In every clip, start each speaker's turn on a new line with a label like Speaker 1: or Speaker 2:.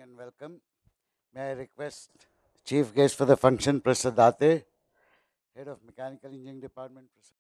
Speaker 1: and welcome. May I request Chief Guest for the function, Prasad Date, Head of Mechanical Engineering Department. Prasad.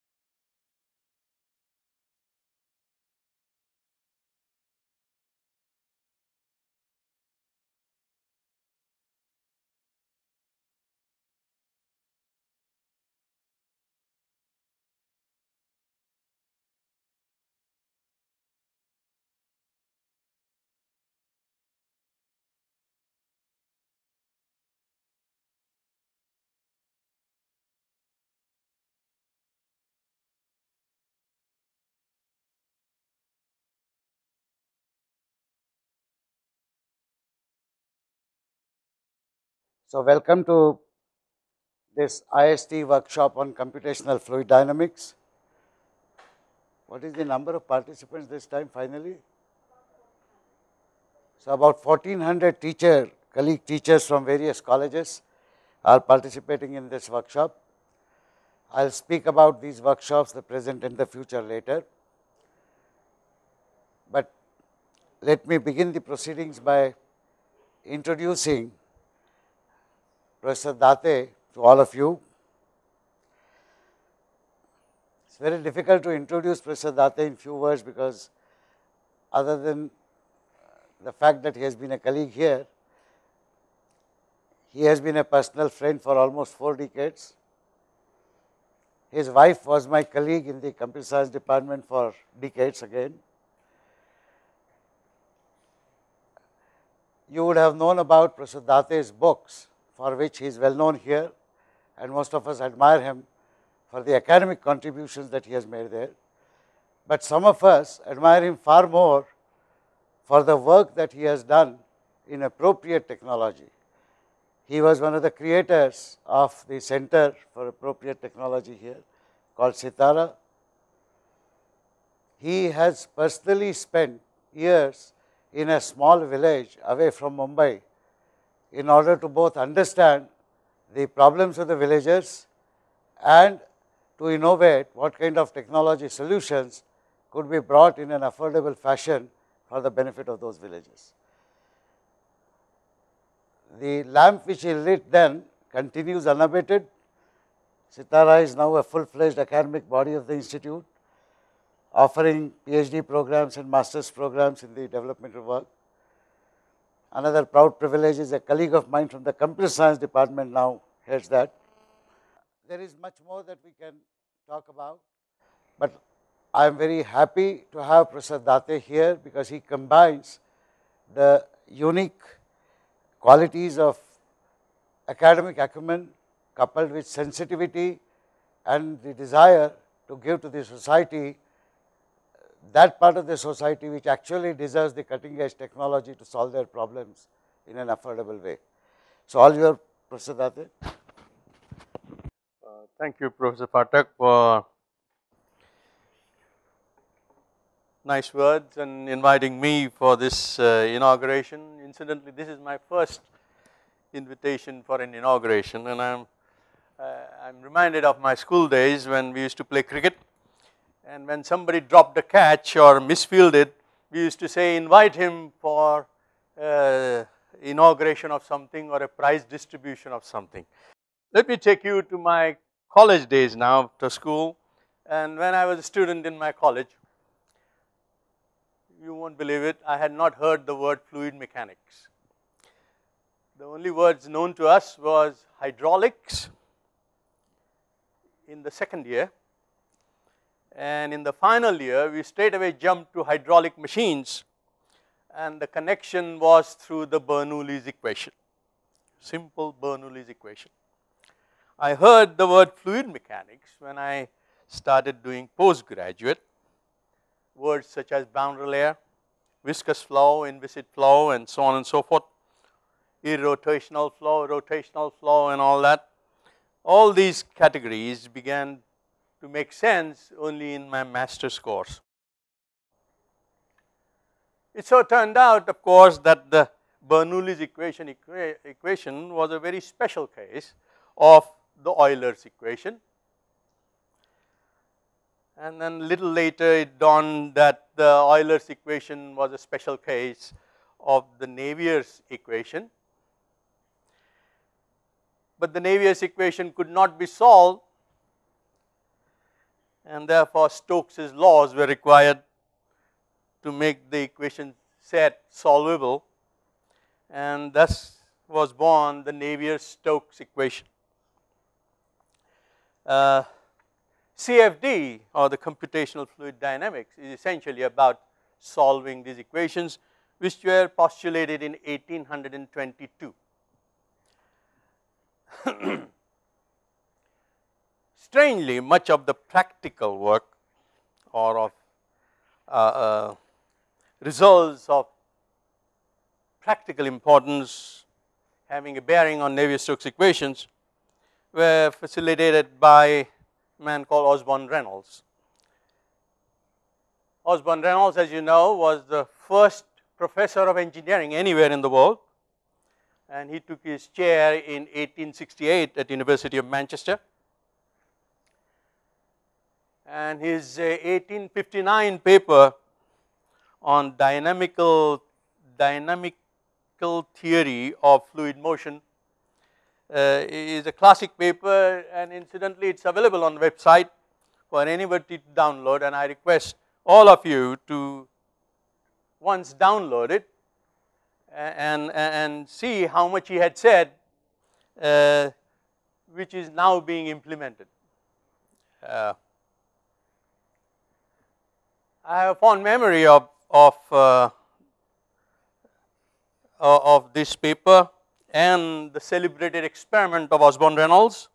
Speaker 1: So, welcome to this IST workshop on computational fluid dynamics. What is the number of participants this time finally? So, about 1400 colleague teachers from various colleges are participating in this workshop. I will speak about these workshops, the present and the future later. But let me begin the proceedings by introducing Professor Date to all of you. It's very difficult to introduce Professor Date in few words because other than the fact that he has been a colleague here, he has been a personal friend for almost 4 decades. His wife was my colleague in the computer science department for decades again. You would have known about Professor Date's books, for which he is well known here, and most of us admire him for the academic contributions that he has made there. But some of us admire him far more for the work that he has done in appropriate technology. He was one of the creators of the Center for Appropriate Technology here called Sitara. He has personally spent years in a small village away from Mumbai in order to both understand the problems of the villagers and to innovate what kind of technology solutions could be brought in an affordable fashion for the benefit of those villages. The lamp which he lit then continues unabated. Sitara is now a full-fledged academic body of the institute, offering PhD programs and master's programs in the developmental work. Another proud privilege is a colleague of mine from the computer science department now heads that. There is much more that we can talk about, but I am very happy to have Professor Date here because he combines the unique qualities of academic acumen coupled with sensitivity and the desire to give to the society that part of the society which actually deserves the cutting edge technology to solve their problems in an affordable way. So, all your Professor Date.
Speaker 2: Thank you, Professor Phatak, for nice words and inviting me for this inauguration. Incidentally, this is my first invitation for an inauguration, and I'm reminded of my school days when we used to play cricket, and when somebody dropped a catch or misfielded, we used to say invite him for inauguration of something or a prize distribution of something. Let me take you to my college days now after school, and when I was a student in my college, you won't believe it, I had not heard the word fluid mechanics. The only words known to us was hydraulics in the second year, and in the final year we straight away jumped to hydraulic machines, and the connection was through the Bernoulli's equation, simple Bernoulli's equation. I heard the word fluid mechanics when I started doing postgraduate. Words such as boundary layer, viscous flow, inviscid flow, and so on and so forth, irrotational flow, rotational flow, and all that. All these categories began to make sense only in my master's course. It so turned out, of course, that the Bernoulli's equation was a very special case of the Euler's equation. And then little later it dawned that the Euler's equation was a special case of the Navier's equation, but the Navier's equation could not be solved, and therefore Stokes's laws were required to make the equation set solvable, and thus was born the Navier-Stokes equation. CFD, or the computational fluid dynamics, is essentially about solving these equations, which were postulated in 1822. Strangely, much of the practical work or of results of practical importance having a bearing on Navier-Stokes equations were facilitated by a man called Osborne Reynolds. Osborne Reynolds, as you know, was the first professor of engineering anywhere in the world, and he took his chair in 1868 at University of Manchester. And his 1859 paper on dynamical theory of fluid motion is a classic paper, and incidentally it's available on the website for anybody to download, and I request all of you to once download it and see how much he had said, which is now being implemented. I have a fond memory of this paper and the celebrated experiment of Osborne Reynolds,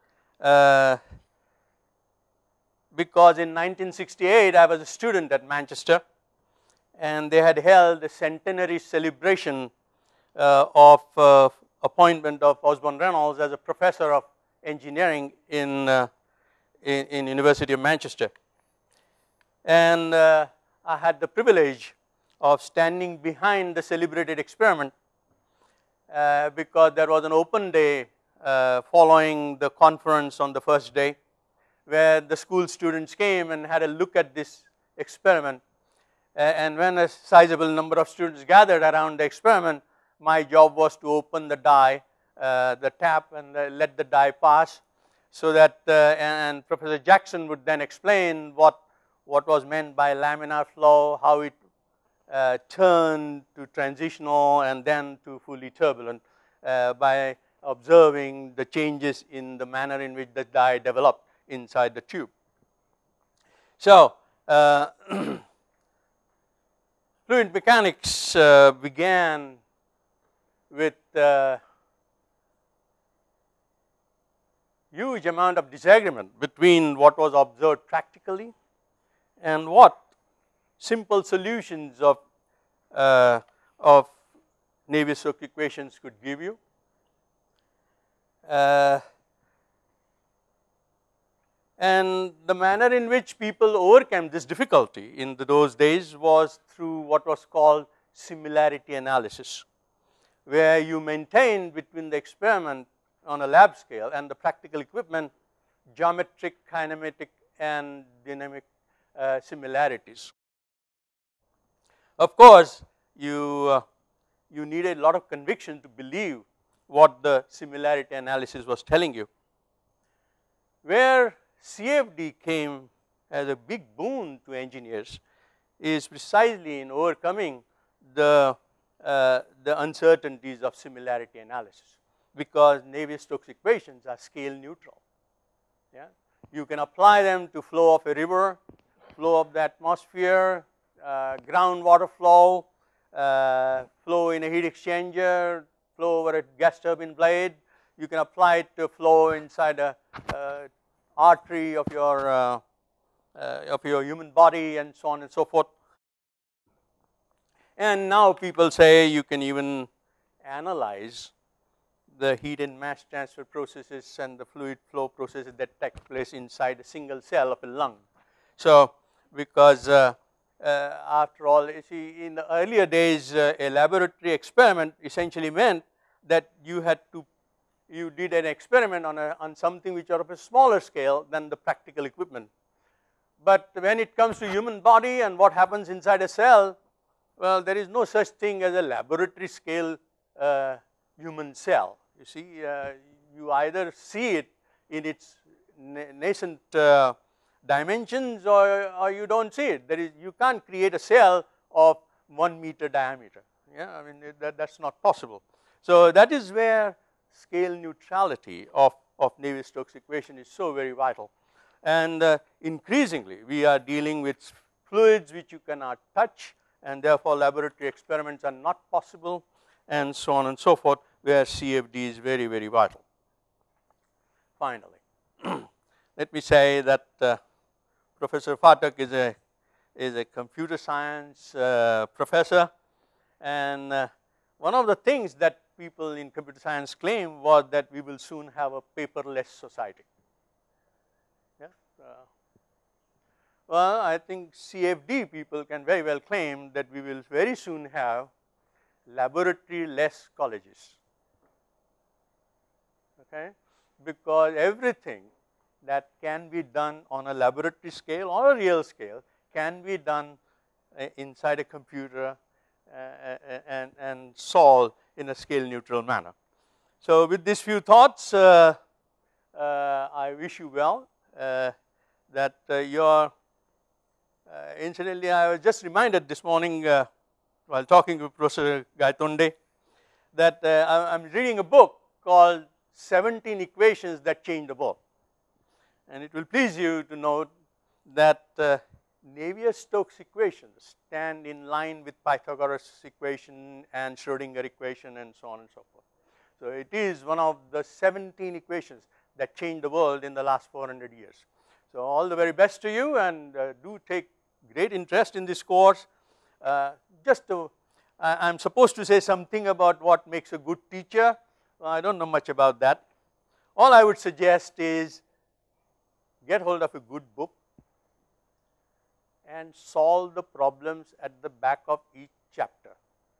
Speaker 2: because in 1968 I was a student at Manchester, and they had held a centenary celebration of appointment of Osborne Reynolds as a professor of engineering in University of Manchester. And I had the privilege of standing behind the celebrated experiment because there was an open day following the conference on the first day, where the school students came and had a look at this experiment. And when a sizable number of students gathered around the experiment, my job was to open the die, the tap, and let the die pass, so that and Professor Jackson would then explain what was meant by laminar flow, how it turned to transitional and then to fully turbulent by observing the changes in the manner in which the die developed inside the tube. So, fluid mechanics began with huge amount of disagreement between what was observed practically and what simple solutions of Navier-Stokes equations could give you. And the manner in which people overcame this difficulty in those days was through what was called similarity analysis, where you maintain between the experiment on a lab scale and the practical equipment geometric, kinematic, and dynamic similarities. Of course, you needed a lot of conviction to believe what the similarity analysis was telling you. Where CFD came as a big boon to engineers is precisely in overcoming the uncertainties of similarity analysis, because Navier-Stokes equations are scale neutral. Yeah? You can apply them to flow of a river, flow of the atmosphere, groundwater flow, flow in a heat exchanger, flow over a gas turbine blade. You can apply it to flow inside a artery of your human body, and so on and so forth. And now people say you can even analyze the heat and mass transfer processes and the fluid flow processes that take place inside a single cell of a lung. So, because after all, you see, in the earlier days, a laboratory experiment essentially meant that you did an experiment on something which are of a smaller scale than the practical equipment. But when it comes to human body and what happens inside a cell, Well, there is no such thing as a laboratory scale human cell. You see, you either see it in its nascent dimensions or you don't see it. There is, you can't create a cell of 1 meter diameter. Yeah, I mean that's not possible. So that is where scale neutrality of Navier-Stokes equation is so very vital. And increasingly we are dealing with fluids which you cannot touch, and therefore laboratory experiments are not possible, and so on and so forth, where CFD is very, very vital. Finally, let me say that Professor Phatak is a computer science professor, and one of the things that people in computer science claim was that we will soon have a paperless society. Yeah. Well, I think CFD people can very well claim that we will very soon have laboratory-less colleges, okay, because everything that can be done on a laboratory scale or a real scale can be done inside a computer and solved in a scale neutral manner. So with these few thoughts, I wish you well, that your incidentally, I was just reminded this morning while talking to Professor Gaitonde that I'm reading a book called 17 Equations That Change the World. And it will please you to note that Navier-Stokes equations stand in line with Pythagoras equation and Schrodinger equation and so on and so forth. So it is one of the 17 equations that changed the world in the last 400 years. So all the very best to you, and do take great interest in this course. I'm supposed to say something about what makes a good teacher. Well, I don't know much about that. All I would suggest is get hold of a good book and solve the problems at the back of each chapter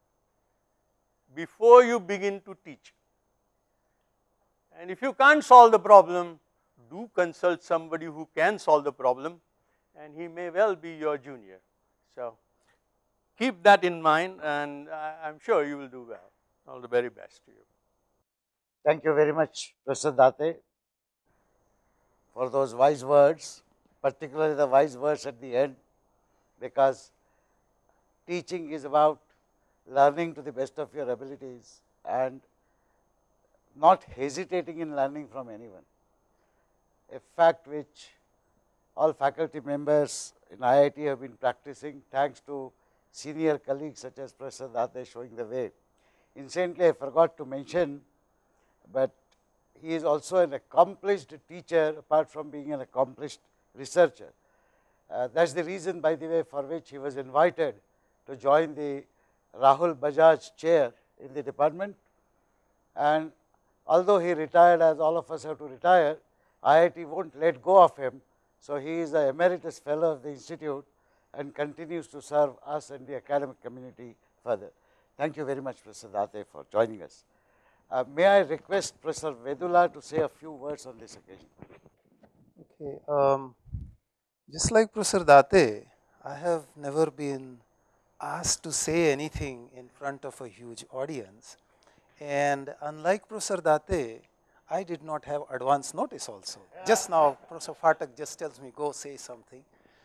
Speaker 2: before you begin to teach. And if you can't solve the problem, do consult somebody who can solve the problem, and he may well be your junior. So keep that in mind, and I'm sure you will do well. All the very best to you.
Speaker 1: Thank you very much, Professor Date, for those wise words, particularly the wise words at the end, because teaching is about learning to the best of your abilities and not hesitating in learning from anyone, a fact which all faculty members in IIT have been practicing, thanks to senior colleagues such as Professor Date showing the way. Incidentally, I forgot to mention, but he is also an accomplished teacher apart from being an accomplished researcher. That is the reason, by the way, for which he was invited to join the Rahul Bajaj chair in the department. And although he retired, as all of us have to retire, IIT won't let go of him. So he is the emeritus fellow of the institute and continues to serve us and the academic community further. Thank you very much, Professor Date, for joining us. May I request Professor Vedula to say a few words on this occasion?
Speaker 3: Okay. Just like Professor Date, I have never been asked to say anything in front of a huge audience. And unlike Professor Date, I did not have advance notice also. Just now, Professor Phatak just tells me, go say something.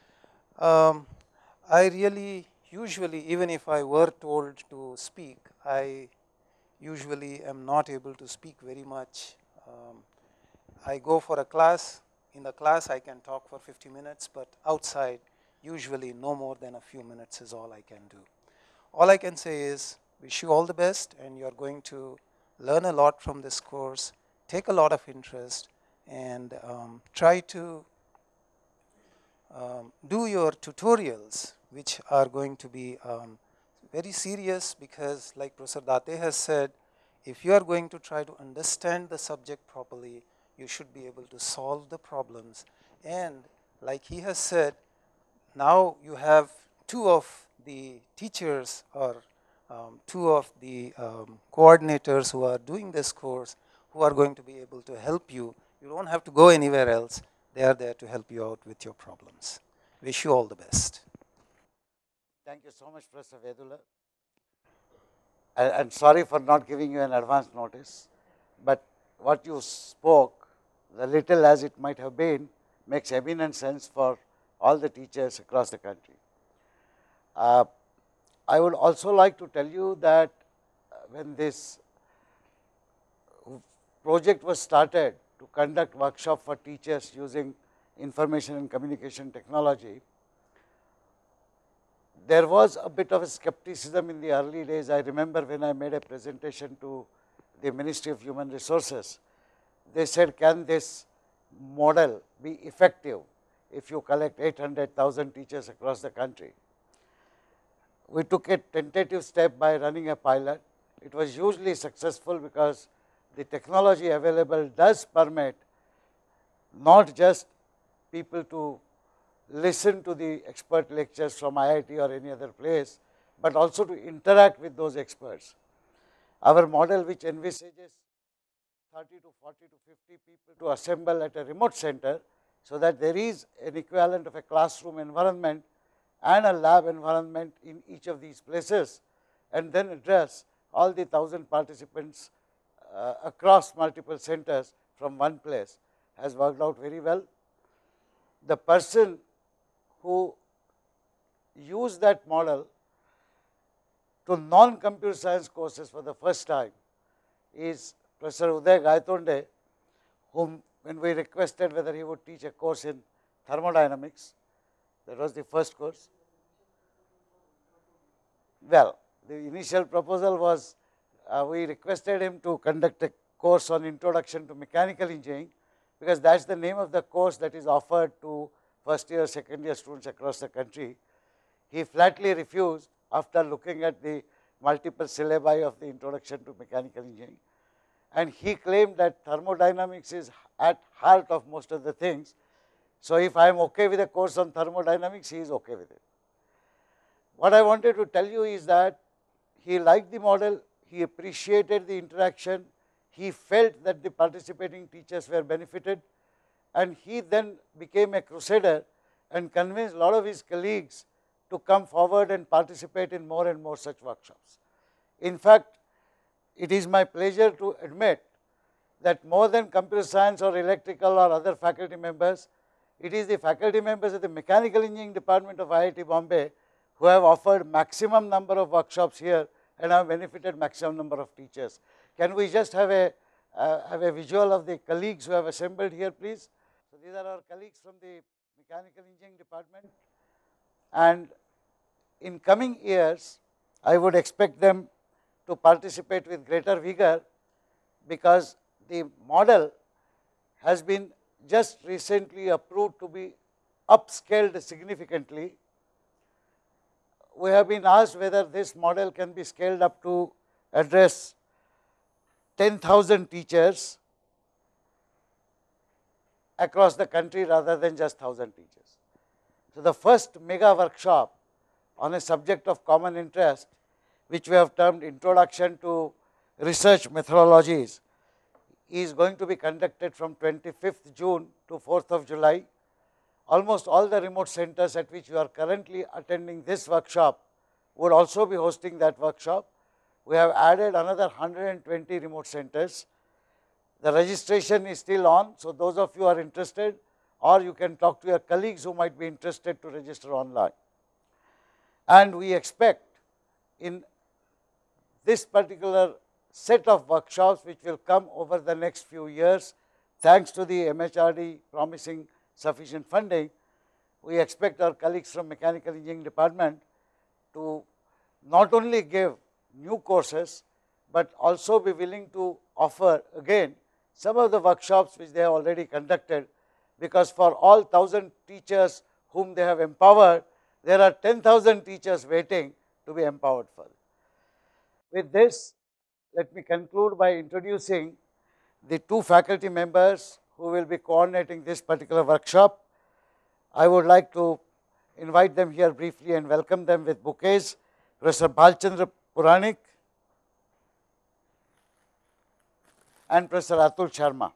Speaker 3: I really usually, even if I were told to speak, I usually am not able to speak very much. I go for a class. In the class, I can talk for 50 minutes, but outside, usually no more than a few minutes is all I can do. All I can say is, wish you all the best, and you're going to learn a lot from this course, take a lot of interest, and try to do your tutorials, which are going to be very serious, because like Professor Date has said, if you are going to try to understand the subject properly, you should be able to solve the problems. And like he has said, now you have two of the teachers or two of the coordinators who are doing this course who are going to be able to help you. You don't have to go anywhere else. They are there to help you out with your problems. Wish you all the best.
Speaker 1: Thank you so much, Professor Vedula. And sorry for not giving you an advance notice, but what you spoke, the little as it might have been, makes eminent sense for all the teachers across the country. I would also like to tell you that when this project was started to conduct workshop for teachers using information and communication technology, there was a bit of a skepticism in the early days. I remember when I made a presentation to the Ministry of Human Resources, they said, can this model be effective if you collect 800,000 teachers across the country? We took a tentative step by running a pilot. It was hugely successful because the technology available does permit not just people to listen to the expert lectures from IIT or any other place, but also to interact with those experts. Our model, which envisages 30 to 40 to 50 people to assemble at a remote center, so that there is an equivalent of a classroom environment and a lab environment in each of these places, and then address all the 1,000 participants across multiple centers from one place, has worked out very well. The person who used that model to non-computer science courses for the first time is Professor Uday Gaitonde, whom when we requested whether he would teach a course in thermodynamics, that was the first course. Well, the initial proposal was we requested him to conduct a course on introduction to mechanical engineering, because that is the name of the course that is offered to first year, second year students across the country. He flatly refused after looking at the multiple syllabi of the introduction to mechanical engineering, and he claimed that thermodynamics is at heart of most of the things. So, if I am okay with a course on thermodynamics, he is okay with it. What I wanted to tell you is that he liked the model, he appreciated the interaction, he felt that the participating teachers were benefited, and he then became a crusader and convinced a lot of his colleagues to come forward and participate in more and more such workshops. In fact, it is my pleasure to admit that more than computer science or electrical or other faculty members, it is the faculty members of the mechanical engineering department of IIT Bombay who have offered maximum number of workshops here and have benefited maximum number of teachers. Can we just have a visual of the colleagues who have assembled here, please? So, these are our colleagues from the mechanical engineering department, and in coming years, I would expect them to participate with greater vigor, because the model has been just recently approved to be upscaled significantly. We have been asked whether this model can be scaled up to address 10,000 teachers across the country rather than just 1,000 teachers. So, the first mega workshop on a subject of common interest, which we have termed Introduction to Research Methodologies, is going to be conducted from 25th June to 4th of July. Almost all the remote centers at which you are currently attending this workshop would also be hosting that workshop. We have added another 120 remote centers. The registration is still on, so those of you who are interested, or you can talk to your colleagues who might be interested to register online. And we expect in this particular set of workshops, which will come over the next few years, thanks to the MHRD promising sufficient funding, we expect our colleagues from mechanical engineering department to not only give new courses, but also be willing to offer again some of the workshops which they have already conducted, because for all 1,000 teachers whom they have empowered, there are 10,000 teachers waiting to be empowered further. With this, let me conclude by introducing the two faculty members who will be coordinating this particular workshop. I would like to invite them here briefly and welcome them with bouquets. Professor Bhalchandra Puranik and Professor Atul Sharma.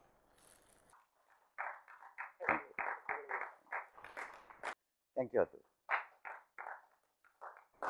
Speaker 1: Thank you, Atul.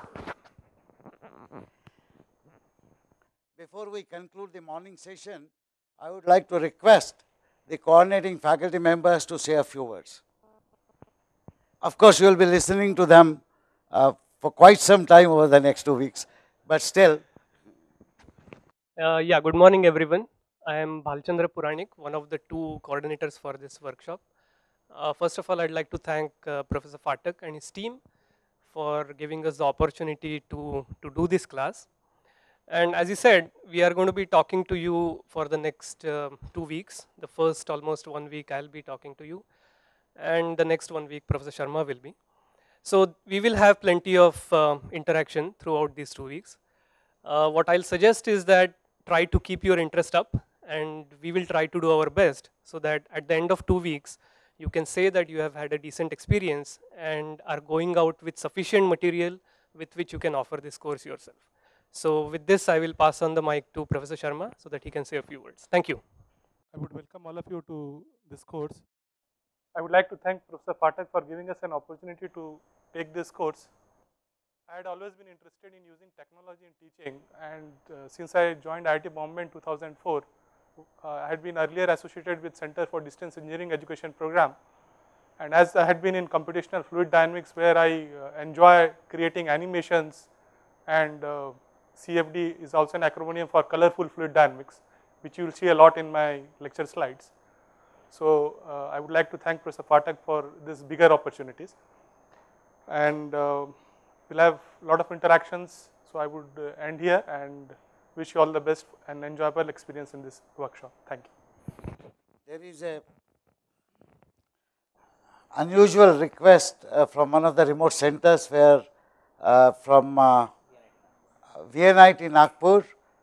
Speaker 1: before we conclude the morning session, I would like to request the coordinating faculty members to say a few words. Of course, you will be listening to them for quite some time over the next 2 weeks, but still.
Speaker 4: Yeah, good morning everyone. I am Bhalchandra Puranik, one of the 2 coordinators for this workshop. First of all, I'd like to thank Professor Phatak and his team for giving us the opportunity to do this class. And as he said, we are going to be talking to you for the next 2 weeks. The first almost 1 week I'll be talking to you, and the next 1 week Professor Sharma will be. So we will have plenty of interaction throughout these 2 weeks. What I'll suggest is that try to keep your interest up, and we will try to do our best so that at the end of 2 weeks, you can say that you have had a decent experience and are going out with sufficient material with which you can offer this course yourself. So with this, I will pass on the mic to Professor Sharma so that he can say a few words. Thank you.
Speaker 5: I would welcome all of you to this course. I would like to thank Professor Phatak for giving us an opportunity to take this course. I had always been interested in using technology in teaching, and since I joined IIT Bombay in 2004, I had been earlier associated with Center for Distance Engineering Education program. And as I had been in computational fluid dynamics, where I enjoy creating animations, and CFD is also an acronym for colorful fluid dynamics, which you will see a lot in my lecture slides. So I would like to thank Professor Phatak for this bigger opportunities. And we'll have a lot of interactions, so I would end here and wish you all the best and enjoyable experience in this workshop. Thank you.
Speaker 1: There is a unusual request from one of the remote centers where from VNIT Nagpur,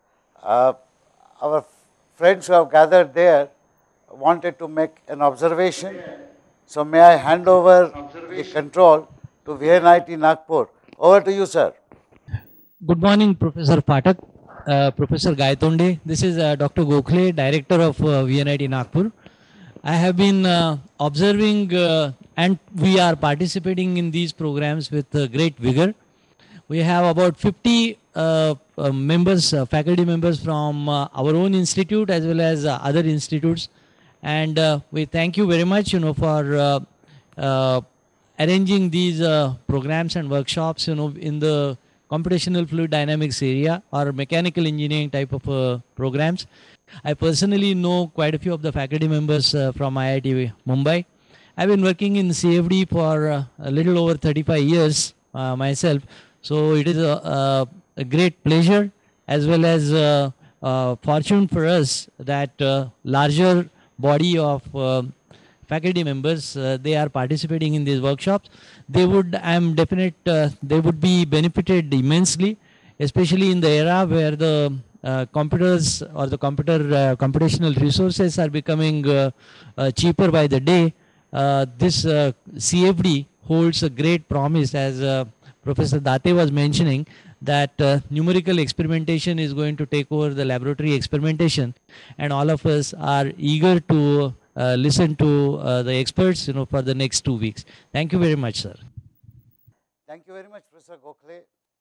Speaker 1: our friends who have gathered there wanted to make an observation. So may I hand over the control to VNIT Nagpur. Over to you, sir.
Speaker 6: Good morning, Professor Phatak, Professor Gaitonde. This is Dr. Gokhale, Director of VNIT Nagpur. I have been observing and we are participating in these programs with great vigor. We have about 50 members, faculty members from our own institute as well as other institutes. And we thank you very much, for arranging these programs and workshops, in the computational fluid dynamics area or mechanical engineering type of programs. I personally know quite a few of the faculty members from IIT Mumbai. I've been working in CFD for a little over 35 years myself. So it is a great pleasure as well as fortune for us that larger body of faculty members, they are participating in these workshops. They would, I am definite, they would be benefited immensely, especially in the era where the computers or the computational resources are becoming cheaper by the day. This CFD holds a great promise, as Professor Date was mentioning, that numerical experimentation is going to take over the laboratory experimentation, and all of us are eager to listen to the experts, for the next 2 weeks. Thank you very much, sir.
Speaker 1: Thank you very much, Professor Gokhale.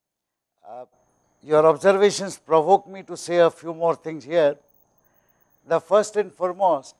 Speaker 1: Your observations provoke me to say a few more things here. The first and foremost,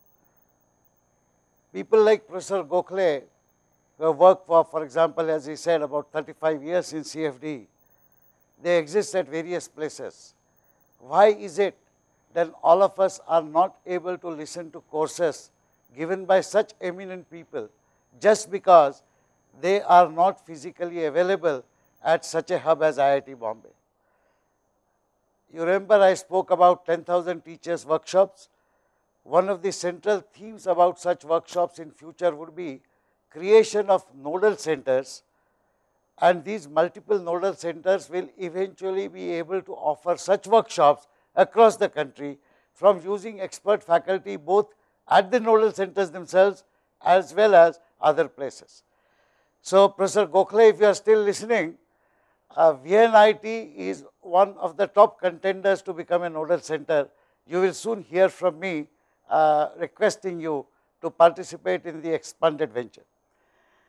Speaker 1: people like Professor Gokhale, who have worked for example, as he said, about 35 years in CFD, they exist at various places. Why is it that all of us are not able to listen to courses given by such eminent people just because they are not physically available at such a hub as IIT Bombay? You remember I spoke about 10,000 teachers workshops. One of the central themes about such workshops in future would be creation of nodal centers, and these multiple nodal centers will eventually be able to offer such workshops across the country, from using expert faculty both at the nodal centers themselves as well as other places. So, Professor Gokhale, if you are still listening, VNIT is one of the top contenders to become a nodal center. You will soon hear from me requesting you to participate in the expanded venture.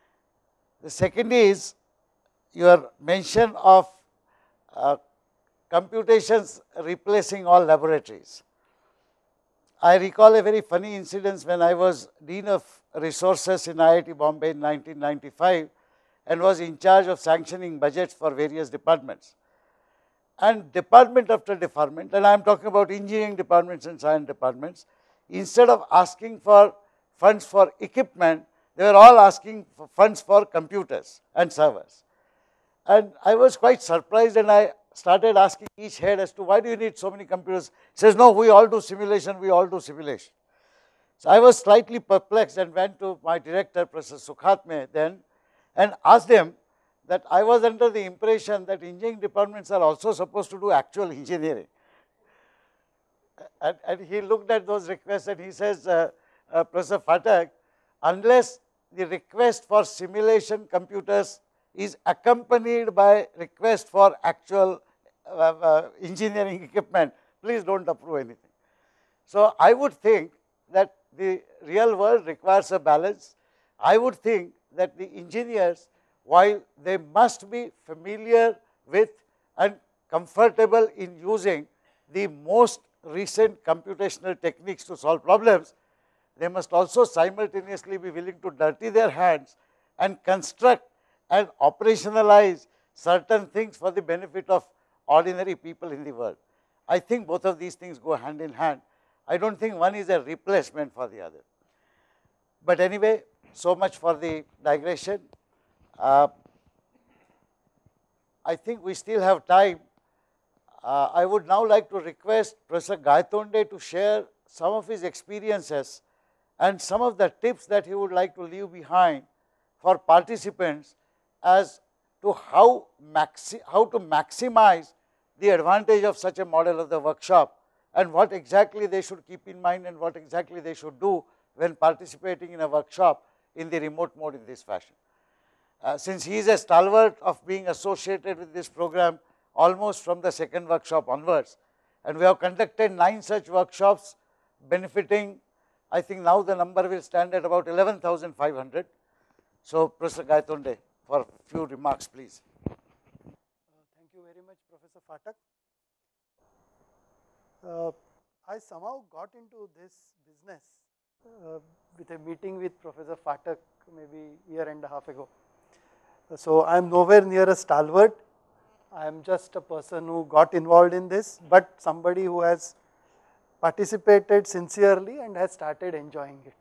Speaker 1: The second is your mention of computations replacing all laboratories. I recall a very funny incident when I was Dean of Resources in IIT Bombay in 1995 and was in charge of sanctioning budgets for various departments. And department after department, and I am talking about engineering departments and science departments, instead of asking for funds for equipment, they were all asking for funds for computers and servers. And I was quite surprised, and I started asking each head as to why do you need so many computers? He says, no, we all do simulation, we all do simulation. So I was slightly perplexed and went to my director, Professor Sukhatme, then, and asked him that I was under the impression that engineering departments are also supposed to do actual engineering. And he looked at those requests and he says, Professor Phatak, unless the request for simulation computers is accompanied by request for actual engineering equipment, please don't approve anything. So I would think that the real world requires a balance. I would think that the engineers, while they must be familiar with and comfortable in using the most recent computational techniques to solve problems, they must also simultaneously be willing to dirty their hands and construct and operationalize certain things for the benefit of ordinary people in the world. I think both of these things go hand in hand. I don't think one is a replacement for the other. But anyway, so much for the digression. I think we still have time. I would now like to request Professor Gaitonde to share some of his experiences and some of the tips that he would like to leave behind for participants as to how to maximize the advantage of such a model of the workshop and what exactly they should keep in mind and what exactly they should do when participating in a workshop in the remote mode in this fashion. Since he is a stalwart of being associated with this program almost from the second workshop onwards, and we have conducted 9 such workshops benefiting, I think now the number will stand at about 11,500. So, Professor Gaitonde, for a few remarks, please.
Speaker 7: Thank you very much, Professor Phatak. I somehow got into this business with a meeting with Professor Phatak maybe a year and a half ago. So I am nowhere near a stalwart. I am just a person who got involved in this, but somebody who has participated sincerely and has started enjoying it.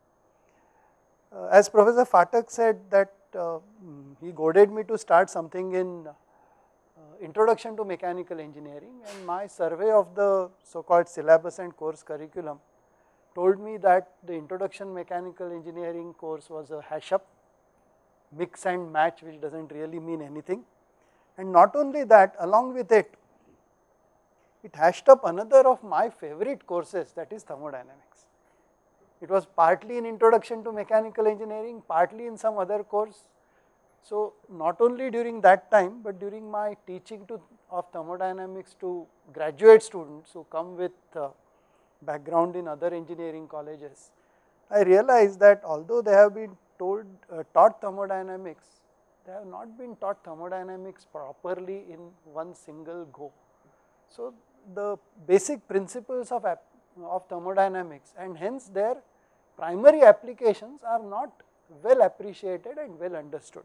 Speaker 7: As Professor Phatak said that he goaded me to start something in Introduction to Mechanical Engineering, and my survey of the so-called syllabus and course curriculum told me that the Introduction Mechanical Engineering course was a hash up, mix and match, which does not really mean anything. And not only that, along with it, it hashed up another of my favorite courses, that is thermodynamics. It was partly in Introduction to Mechanical Engineering, partly in some other course. So not only during that time, but during my teaching of thermodynamics to graduate students who come with background in other engineering colleges, I realized that although they have been taught thermodynamics, they have not been taught thermodynamics properly in one single go. So the basic principles of thermodynamics and hence their primary applications are not well appreciated and well understood.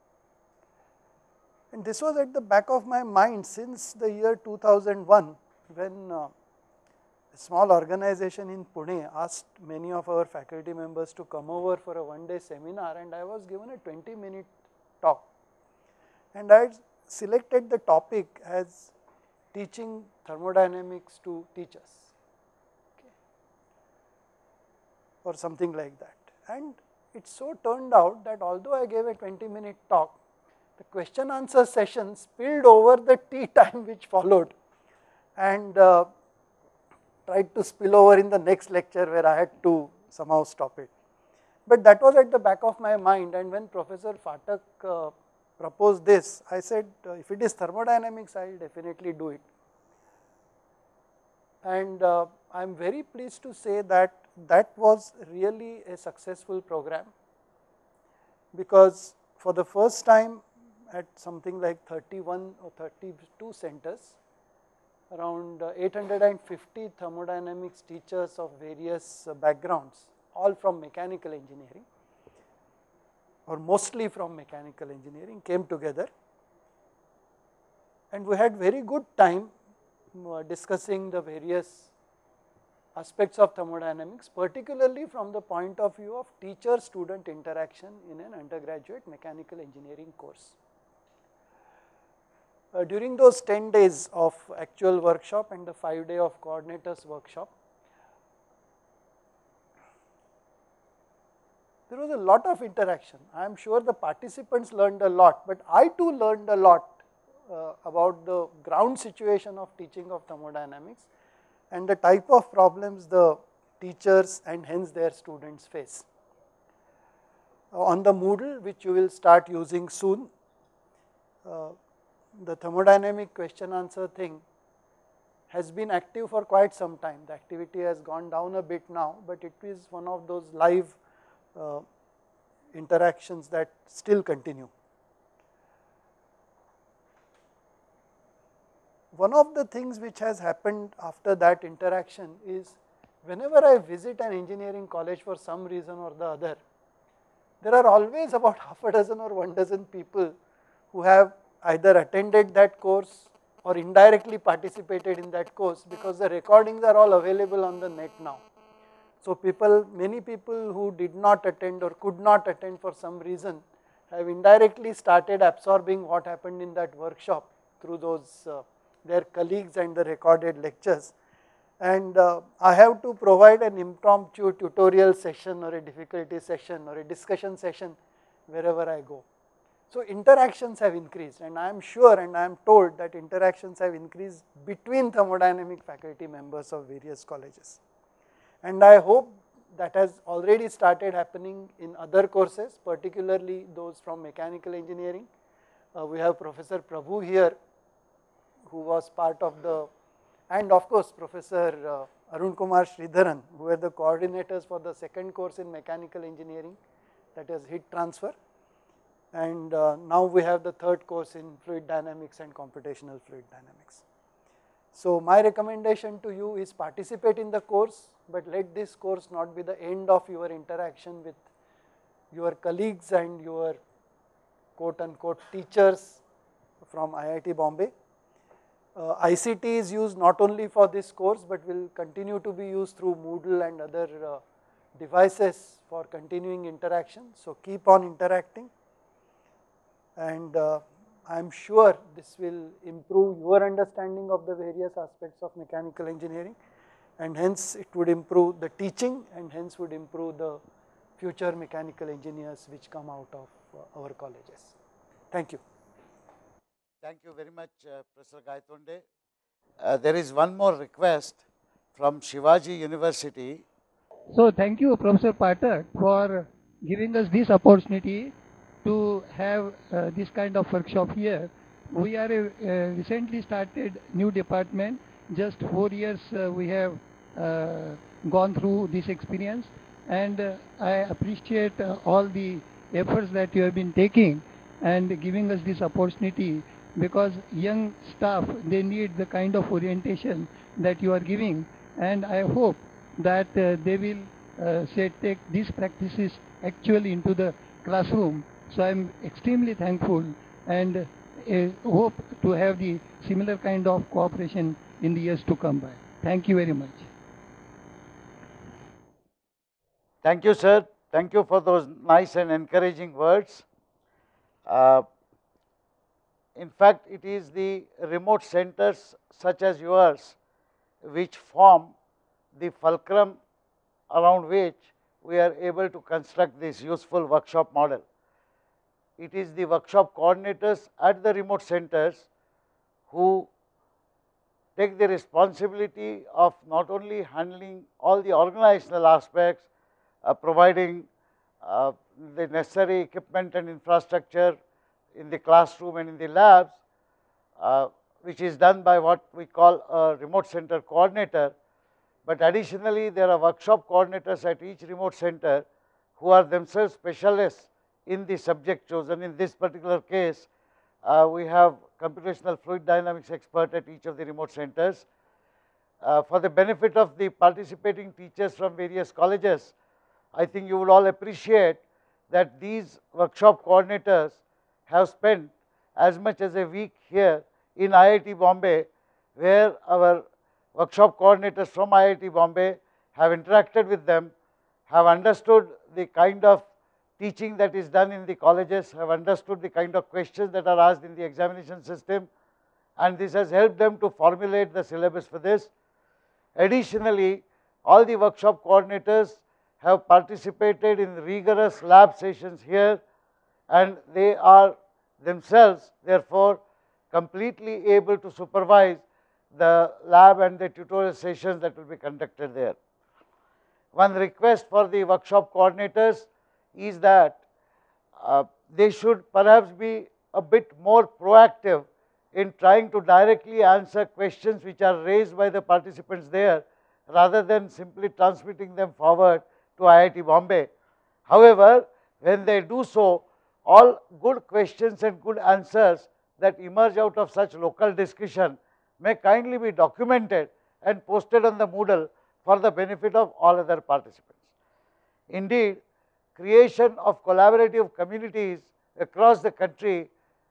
Speaker 7: And this was at the back of my mind since the year 2001, when a small organization in Pune asked many of our faculty members to come over for a one-day seminar, and I was given a 20-minute talk. And I had selected the topic as teaching thermodynamics to teachers, okay, or something like that. And it so turned out that although I gave a 20-minute talk, the question answer session spilled over the tea time which followed and tried to spill over in the next lecture where I had to somehow stop it. But that was at the back of my mind, and when Professor Phatak proposed this, I said if it is thermodynamics, I will definitely do it. And I am very pleased to say that that was really a successful program, because for the first time at something like 31 or 32 centers, around 850 thermodynamics teachers of various backgrounds, all from mechanical engineering, or mostly from mechanical engineering, came together, and we had very good time discussing the various aspects of thermodynamics, particularly from the point of view of teacher-student interaction in an undergraduate mechanical engineering course. During those 10 days of actual workshop and the 5-day of coordinators workshop, there was a lot of interaction. I am sure the participants learned a lot, but I too learned a lot about the ground situation of teaching of thermodynamics and the type of problems the teachers and hence their students face. On the Moodle, which you will start using soon, the thermodynamic question answer thing has been active for quite some time. The activity has gone down a bit now, but it is one of those live interactions that still continue. One of the things which has happened after that interaction is whenever I visit an engineering college for some reason or the other, there are always about half a dozen or 1 dozen people who have either attended that course or indirectly participated in that course, because the recordings are all available on the net now. So many people who did not attend or could not attend for some reason have indirectly started absorbing what happened in that workshop through those their colleagues and the recorded lectures. And I have to provide an impromptu tutorial session or a difficulty session or a discussion session wherever I go. So interactions have increased, and I am sure and I am told that interactions have increased between thermodynamic faculty members of various colleges. And I hope that has already started happening in other courses, particularly those from mechanical engineering. We have Professor Prabhu here, who was part of the, and of course Professor Arun Kumar Sridharan, who were the coordinators for the second course in mechanical engineering, that is heat transfer. And now we have the third course in fluid dynamics and computational fluid dynamics. So my recommendation to you is participate in the course, but let this course not be the end of your interaction with your colleagues and your quote unquote teachers from IIT Bombay. ICT is used not only for this course, but will continue to be used through Moodle and other devices for continuing interaction. So keep on interacting, and I am sure this will improve your understanding of the various aspects of mechanical engineering, and hence it would improve the teaching, and hence would improve the future mechanical engineers which come out of our colleges. Thank you.
Speaker 1: Thank you very much, Professor Gaitonde. There is one more request from Shivaji University.
Speaker 8: So thank you, Professor Pathak, for giving us this opportunity to have this kind of workshop here. We are a recently started new department. Just 4 years we have gone through this experience, and I appreciate all the efforts that you have been taking and giving us this opportunity, because young staff, they need the kind of orientation that you are giving, and I hope that they will take these practices actually into the classroom. So I am extremely thankful and hope to have the similar kind of cooperation in the years to come by. Thank you very much.
Speaker 1: Thank you, sir. Thank you for those nice and encouraging words. In fact, it is the remote centers such as yours which form the fulcrum around which we are able to construct this useful workshop model. It is the workshop coordinators at the remote centers who take the responsibility of not only handling all the organizational aspects, providing the necessary equipment and infrastructure in the classroom and in the labs, which is done by what we call a remote center coordinator. But additionally, there are workshop coordinators at each remote center who are themselves specialists in the subject chosen. In this particular case, we have computational fluid dynamics expert at each of the remote centers, for the benefit of the participating teachers from various colleges, I think you would all appreciate that these workshop coordinators have spent as much as a week here in IIT Bombay, where our workshop coordinators from IIT Bombay have interacted with them, have understood the kind of teaching that is done in the colleges, have understood the kind of questions that are asked in the examination system, and this has helped them to formulate the syllabus for this. Additionally, all the workshop coordinators have participated in rigorous lab sessions here, and they are themselves therefore completely able to supervise the lab and the tutorial sessions that will be conducted there. One request for the workshop coordinators is that they should perhaps be a bit more proactive in trying to directly answer questions which are raised by the participants there, rather than simply transmitting them forward to IIT Bombay. However, when they do so, all good questions and good answers that emerge out of such local discussion may kindly be documented and posted on the Moodle for the benefit of all other participants. Indeed, creation of collaborative communities across the country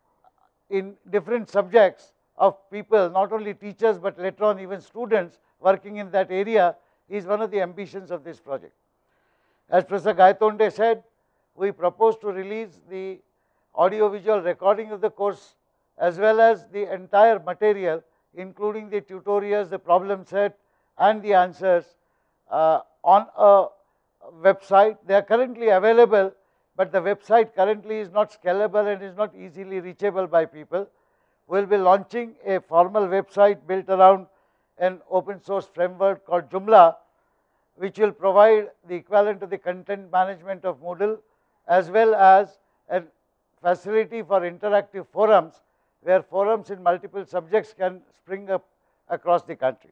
Speaker 1: in different subjects of people, not only teachers but later on even students working in that area, is one of the ambitions of this project. As Professor Gaitonde said, we propose to release the audio-visual recording of the course as well as the entire material, including the tutorials, the problem set and the answers on a website. They are currently available, but the website currently is not scalable and is not easily reachable by people. We will be launching a formal website built around an open source framework called Joomla, which will provide the equivalent to the content management of Moodle, as well as a facility for interactive forums, where forums in multiple subjects can spring up across the country.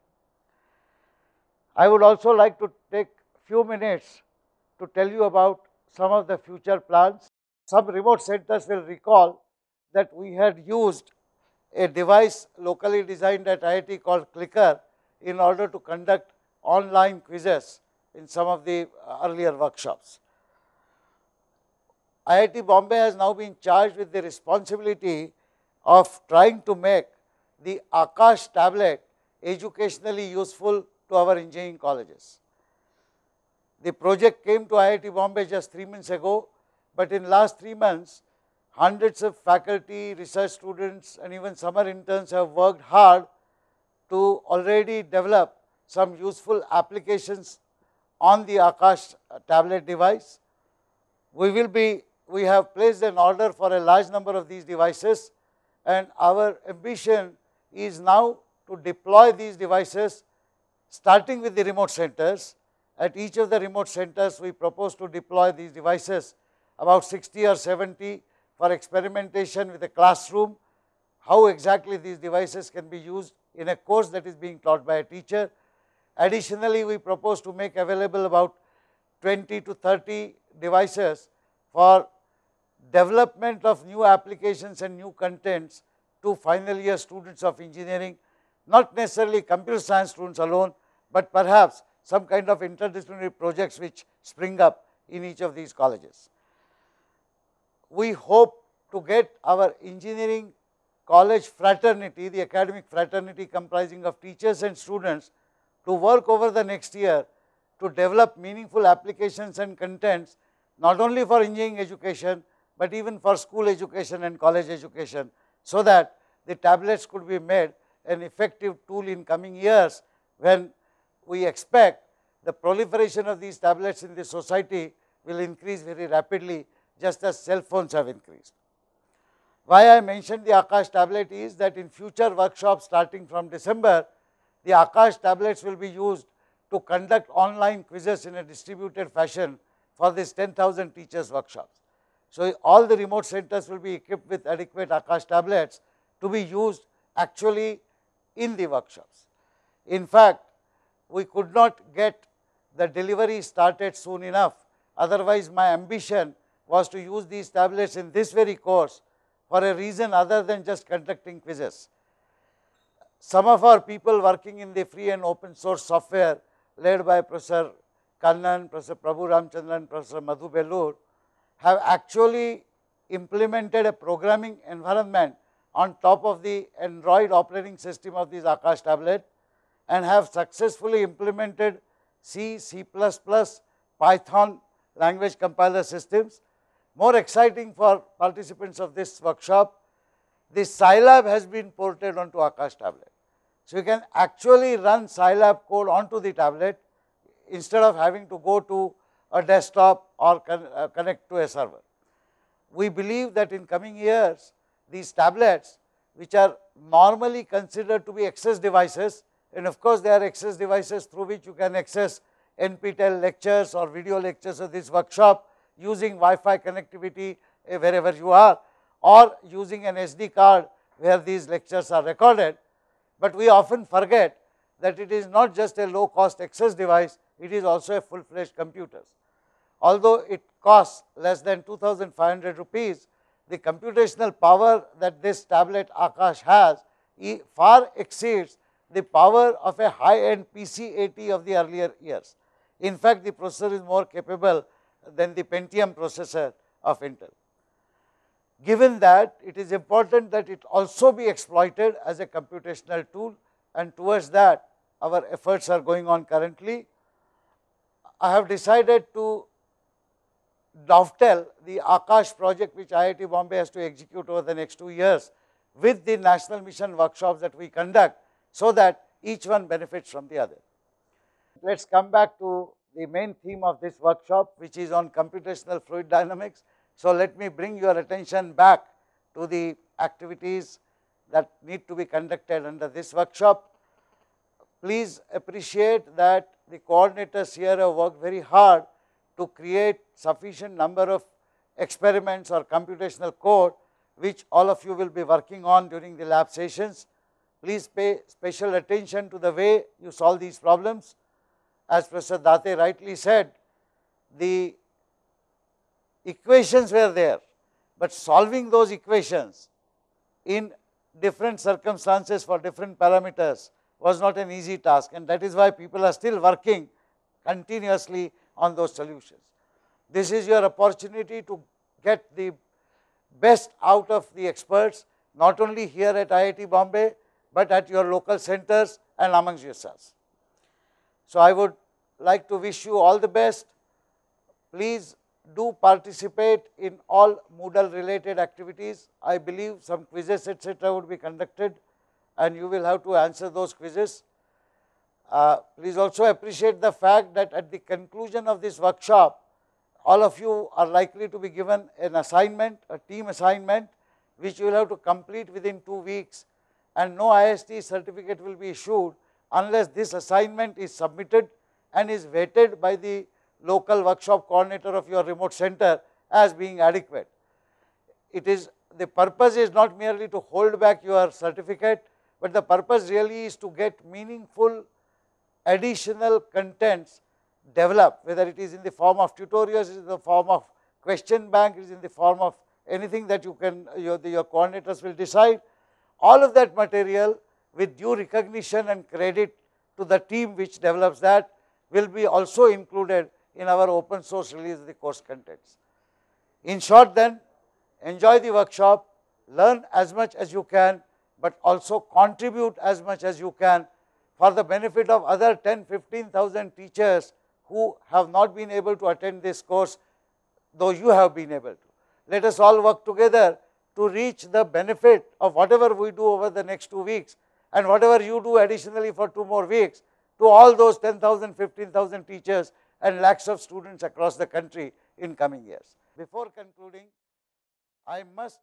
Speaker 1: I would also like to take few minutes to tell you about some of the future plans. Some remote centers will recall that we had used a device locally designed at IIT called Clicker in order to conduct online quizzes in some of the earlier workshops. IIT Bombay has now been charged with the responsibility of trying to make the Akash tablet educationally useful to our engineering colleges. The project came to IIT Bombay just 3 months ago, but in last 3 months, hundreds of faculty, research students and even summer interns have worked hard to already develop some useful applications on the Akash tablet device. We have placed an order for a large number of these devices, and our ambition is now to deploy these devices starting with the remote centers. At each of the remote centers, we propose to deploy these devices, about 60 or 70 for experimentation with a classroom, how exactly these devices can be used in a course that is being taught by a teacher. Additionally, we propose to make available about 20 to 30 devices for development of new applications and new contents to final year students of engineering, not necessarily computer science students alone, but perhaps some kind of interdisciplinary projects which spring up in each of these colleges. We hope to get our engineering college fraternity, the academic fraternity comprising of teachers and students, to work over the next year to develop meaningful applications and contents, not only for engineering education, but even for school education and college education, so that the tablets could be made an effective tool in coming years, when we expect the proliferation of these tablets in the society will increase very rapidly, just as cell phones have increased. Why I mentioned the Akash tablet is that in future workshops starting from December, the Akash tablets will be used to conduct online quizzes in a distributed fashion for this 10,000 teachers workshops. So, all the remote centers will be equipped with adequate Akash tablets to be used actually in the workshops. In fact, we could not get the delivery started soon enough. Otherwise, my ambition was to use these tablets in this very course for a reason other than just conducting quizzes. some of our people working in the free and open source software led by Professor Kannan, Professor Prabhu Ramchandran, Professor Madhu Bellur have actually implemented a programming environment on top of the Android operating system of this Akash tablet and have successfully implemented C, C++, Python language compiler systems. More exciting for participants of this workshop, the Scilab has been ported onto Akash tablet. So, you can actually run Scilab code onto the tablet instead of having to go to a desktop or connect to a server. We believe that in coming years, these tablets, which are normally considered to be access devices, and of course, they are access devices through which you can access NPTEL lectures or video lectures of this workshop using Wi-Fi connectivity wherever you are, or using an SD card where these lectures are recorded. But we often forget that it is not just a low cost access device, it is also a full fledged computer. Although it costs less than 2,500 rupees, the computational power that this tablet Akash has far exceeds the power of a high end PC-80 of the earlier years. In fact, the processor is more capable than the Pentium processor of Intel. Given that, it is important that it also be exploited as a computational tool, and towards that our efforts are going on currently. I have decided to dovetail the Akash project which IIT Bombay has to execute over the next 2 years with the national mission workshops that we conduct, so that each one benefits from the other. Let us come back to the main theme of this workshop, which is on computational fluid dynamics. So, let me bring your attention back to the activities that need to be conducted under this workshop. Please appreciate that the coordinators here have worked very hard to create sufficient number of experiments or computational code, which all of you will be working on during the lab sessions. Please pay special attention to the way you solve these problems. As Professor Date rightly said, the equations were there, but solving those equations in different circumstances for different parameters was not an easy task, and that is why people are still working continuously on those solutions. This is your opportunity to get the best out of the experts, not only here at IIT Bombay, but at your local centers and amongst yourselves. So, I would like to wish you all the best. Please do participate in all Moodle related activities. I believe some quizzes etc. would be conducted, and you will have to answer those quizzes. Please also appreciate the fact that at the conclusion of this workshop, all of you are likely to be given an assignment, a team assignment, which you will have to complete within 2 weeks, and no IST certificate will be issued unless this assignment is submitted and is weighted by the local workshop coordinator of your remote center as being adequate. It is, the purpose is not merely to hold back your certificate, but the purpose really is to get meaningful additional contents developed, whether it is in the form of tutorials, it is in the form of question bank, it is in the form of anything that you can, your coordinators will decide. All of that material with due recognition and credit to the team which develops that will be also included in our open source release of the course contents. In short then, enjoy the workshop, learn as much as you can, but also contribute as much as you can for the benefit of other 10,000–15,000 teachers who have not been able to attend this course, though you have been able to. Let us all work together to reach the benefit of whatever we do over the next 2 weeks, and whatever you do additionally for 2 more weeks, to all those 10,000, 15,000 teachers and lakhs of students across the country in coming years. Before concluding, I must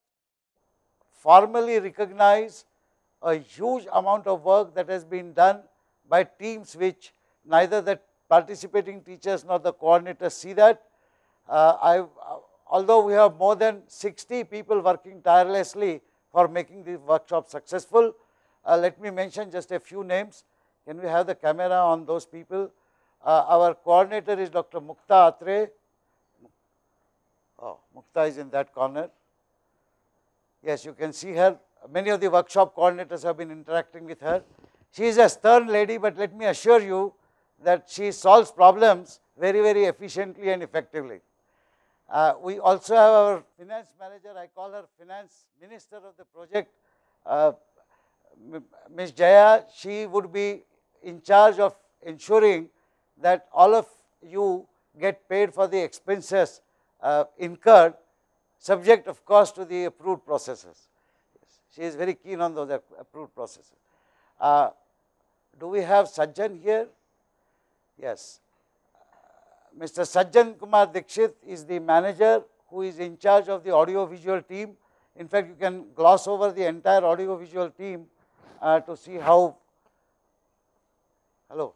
Speaker 1: formally recognize a huge amount of work that has been done by teams which neither the participating teachers nor the coordinators see that. Although we have more than 60 people working tirelessly for making this workshop successful, let me mention just a few names. Can we have the camera on those people? Our coordinator is Dr. Mukta Atre. Oh, Mukta is in that corner. Yes, you can see her many of the workshop coordinators have been interacting with her. She is a stern lady, but let me assure you that she solves problems very, very efficiently and effectively. We also have our finance manager, I call her finance minister of the project, Ms. Jaya. She would be in charge of ensuring that all of you get paid for the expenses incurred, subject of course to the approved processes. She is very keen on those approved processes. Do we have Sajjan here? Yes. Mr. Sajjan Kumar Dikshit is the manager who is in charge of the audio visual team. In fact, you can gloss over the entire audio visual team to see how. Hello.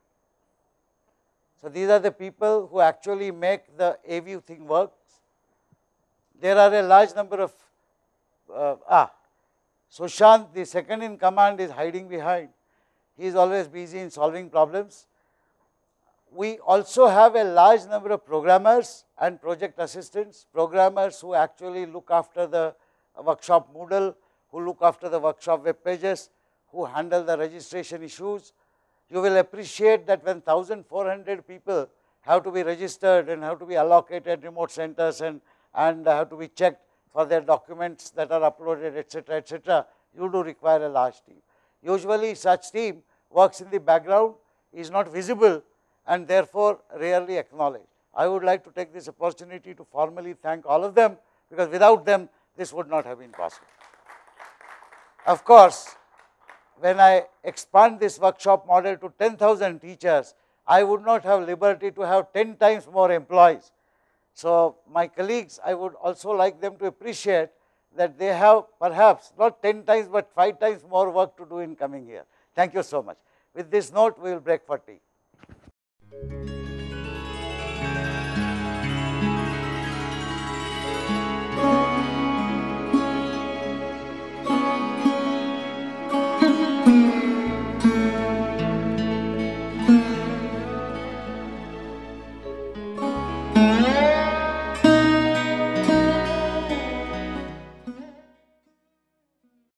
Speaker 1: So, these are the people who actually make the AView thing work. There are a large number of, Sushant, the second in command, is hiding behind. He is always busy in solving problems. We also have a large number of programmers and project assistants, programmers who actually look after the workshop Moodle, who look after the workshop web pages, who handle the registration issues. You will appreciate that when 1,400 people have to be registered and have to be allocated remote centers and have to be checked for their documents that are uploaded, etc., you do require a large team. Usually such team works in the background, is not visible, and therefore rarely acknowledged. I would like to take this opportunity to formally thank all of them, because without them this would not have been possible. Of course, when I expand this workshop model to 10,000 teachers, I would not have liberty to have 10 times more employees. So, my colleagues, I would also like them to appreciate that they have perhaps not 10 times, but 5 times more work to do in coming year. Thank you so much. With this note, we will break for tea.